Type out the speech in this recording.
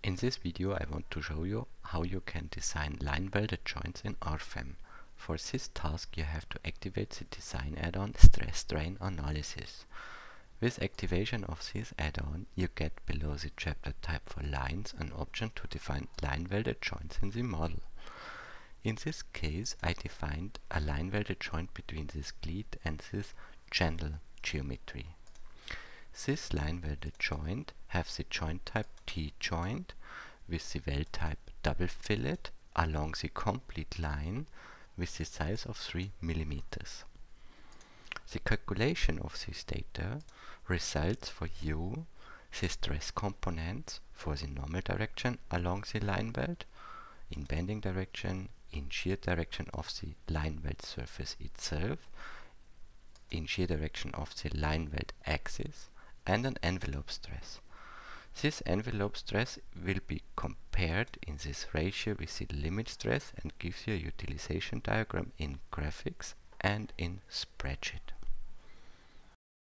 In this video I want to show you how you can design line welded joints in RFEM. For this task you have to activate the design add-on Stress Strain Analysis. With activation of this add-on you get below the chapter type for lines an option to define line welded joints in the model. In this case I defined a line welded joint between this cleat and this channel geometry. This line welded joint has the joint type T-joint with the weld type double fillet along the complete line with the size of 3 mm. The calculation of this data results for you the stress components for the normal direction along the line weld, in bending direction, in shear direction of the line weld surface itself, in shear direction of the line weld axis, and an envelope stress. This envelope stress will be compared in this ratio with the limit stress and gives you a utilization diagram in graphics and in spreadsheet.